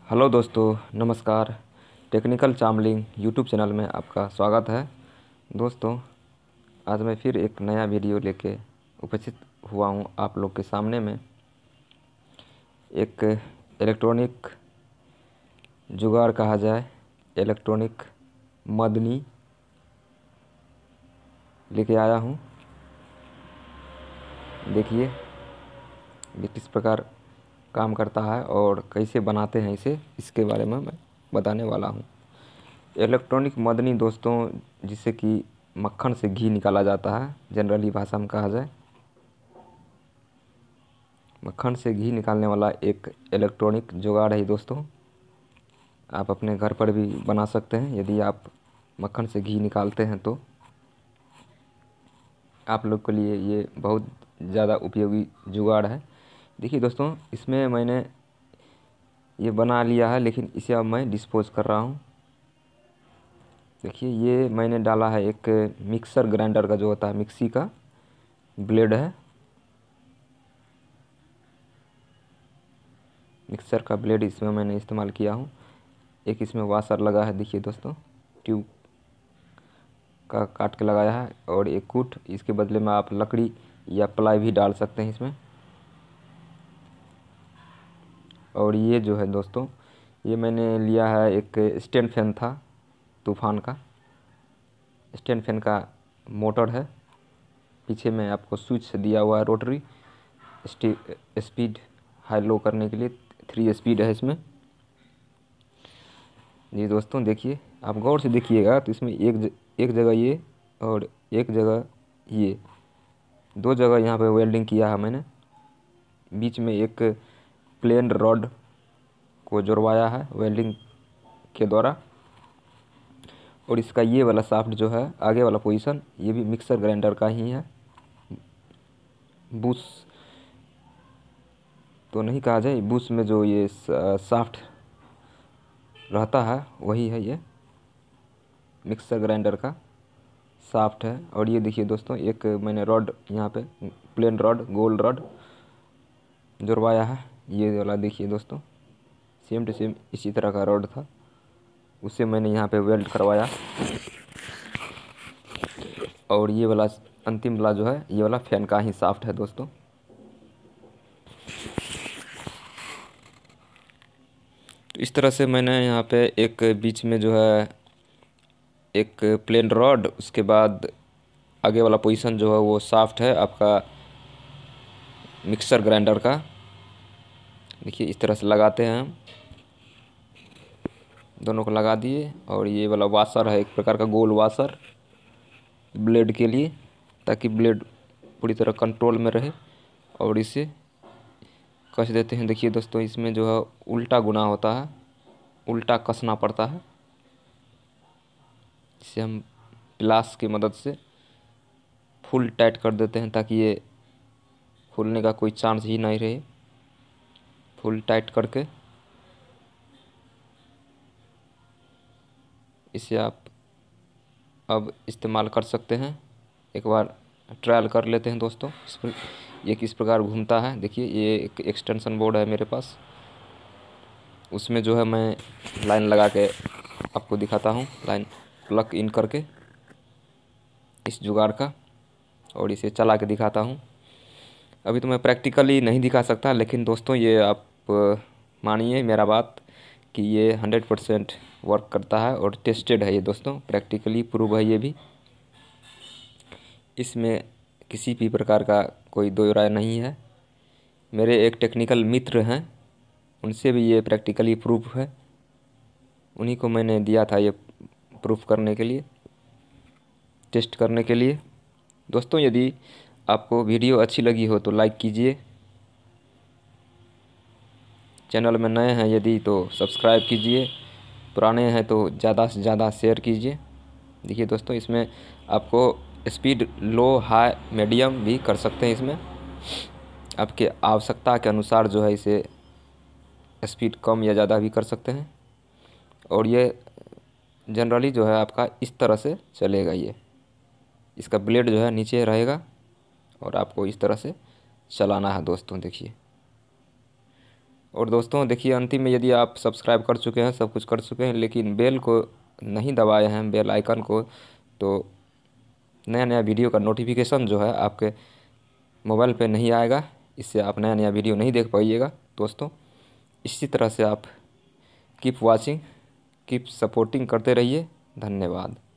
Hello दोस्तों, नमस्कार। Technical Chamling YouTube channel में आपका स्वागत है। दोस्तों, आज मैं फिर एक नया वीडियो लेके उपस्थित हुआ हूँ आप लोग के सामने में। एक इलेक्ट्रॉनिक जुगाड़ कहा जाए, इलेक्ट्रॉनिक मदनी लेके आया हूँ। देखिए ये किस प्रकार काम करता है और कैसे बनाते हैं इसे, इसके बारे में मैं बताने वाला हूँ। इलेक्ट्रॉनिक मदनी दोस्तों, जिससे कि मक्खन से घी निकाला जाता है, जनरली भाषा में कहा जाए, मक्खन से घी निकालने वाला एक इलेक्ट्रॉनिक जुगाड़ है दोस्तों। आप अपने घर पर भी बना सकते हैं। यदि आप मक्खन से घी निकालते हैं तो आप लोग के लिए ये बहुत ज़्यादा उपयोगी जुगाड़ है। देखिए दोस्तों, इसमें मैंने ये बना लिया है, लेकिन इसे अब मैं डिस्पोज कर रहा हूँ। देखिए ये मैंने डाला है एक मिक्सर ग्राइंडर का, जो होता है मिक्सी का ब्लेड है, मिक्सर का ब्लेड इसमें मैंने इस्तेमाल किया हूँ। एक इसमें वाशर लगा है, देखिए दोस्तों, ट्यूब का काट के लगाया है। और एक कूट, इसके बदले में आप लकड़ी या प्लाई भी डाल सकते हैं इसमें। और ये जो है दोस्तों, ये मैंने लिया है एक स्टैंड फैन था, तूफान का स्टैंड फैन का मोटर है। पीछे में आपको स्विच दिया हुआ है रोटरी, स्पीड हाई लो करने के लिए 3 स्पीड है इसमें। जी दोस्तों, देखिए आप गौर से देखिएगा तो इसमें एक जगह ये और एक जगह ये, 2 जगह यहाँ पे वेल्डिंग किया है मैंने। बीच में एक प्लेन रॉड को जुड़वाया है वेल्डिंग के द्वारा। और इसका ये वाला शाफ्ट जो है, आगे वाला पोजीशन, ये भी मिक्सर ग्राइंडर का ही है। बुश तो नहीं कहा जाए, बुश में जो ये शाफ्ट रहता है वही है, ये मिक्सर ग्राइंडर का शाफ्ट है। और ये देखिए दोस्तों, एक मैंने रॉड यहाँ पे, प्लेन रॉड, गोल रॉड जुड़वाया है। ये वाला देखिए दोस्तों, सेम टू सेम इसी तरह का रॉड था, उसे मैंने यहाँ पे वेल्ड करवाया। और ये वाला अंतिम वाला जो है, ये वाला फैन का ही शाफ्ट है दोस्तों। तो इस तरह से मैंने यहाँ पे एक बीच में जो है एक प्लेन रॉड, उसके बाद आगे वाला पोजीशन जो है वो शाफ्ट है आपका मिक्सर ग्राइंडर का। देखिए इस तरह से लगाते हैं हम, दोनों को लगा दिए। और ये वाला वाशर है, एक प्रकार का गोल वाशर ब्लेड के लिए, ताकि ब्लेड पूरी तरह कंट्रोल में रहे। और इसे कस देते हैं। देखिए दोस्तों, इसमें जो है उल्टा गुना होता है, उल्टा कसना पड़ता है। इसे हम प्लास की मदद से फुल टाइट कर देते हैं, ताकि ये खुलने का कोई चांस ही नहीं रहे। फुल टाइट करके इसे आप अब इस्तेमाल कर सकते हैं। एक बार ट्रायल कर लेते हैं दोस्तों। इस पर ये किस प्रकार घूमता है। देखिए ये एक एक्सटेंशन बोर्ड है मेरे पास, उसमें जो है मैं लाइन लगा के आपको दिखाता हूँ, लाइन प्लग इन करके इस जुगाड़ का, और इसे चला के दिखाता हूँ। अभी तो मैं प्रैक्टिकली नहीं दिखा सकता, लेकिन दोस्तों ये आप मानिए मेरा बात कि ये 100% वर्क करता है और टेस्टेड है ये दोस्तों, प्रैक्टिकली प्रूव है ये भी। इसमें किसी भी प्रकार का कोई दो राय नहीं है। मेरे एक टेक्निकल मित्र हैं, उनसे भी ये प्रैक्टिकली प्रूफ है, उन्हीं को मैंने दिया था ये प्रूफ करने के लिए, टेस्ट करने के लिए। दोस्तों, यदि आपको वीडियो अच्छी लगी हो तो लाइक कीजिए, चैनल में नए हैं यदि तो सब्सक्राइब कीजिए, पुराने हैं तो ज़्यादा से ज़्यादा शेयर कीजिए। देखिए दोस्तों, इसमें आपको स्पीड लो हाई मीडियम भी कर सकते हैं। इसमें आपके आवश्यकता के अनुसार जो है इसे स्पीड कम या ज़्यादा भी कर सकते हैं। और ये जनरली जो है आपका इस तरह से चलेगा, ये इसका ब्लेड जो है नीचे रहेगा और आपको इस तरह से चलाना है दोस्तों। देखिए और दोस्तों देखिए अंतिम में, यदि आप सब्सक्राइब कर चुके हैं, सब कुछ कर चुके हैं, लेकिन बेल को नहीं दबाए हैं, बेल आइकन को, तो नया नया वीडियो का नोटिफिकेशन जो है आपके मोबाइल पे नहीं आएगा। इससे आप नया नया वीडियो नहीं देख पाइएगा दोस्तों। इसी तरह से आप कीप वॉचिंग, कीप सपोर्टिंग करते रहिए। धन्यवाद।